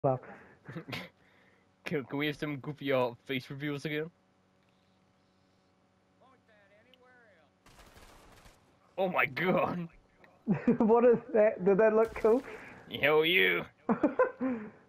Well, Can we have some goofy face reveals again? Oh my god! what is that? Did that look cool? Hell you!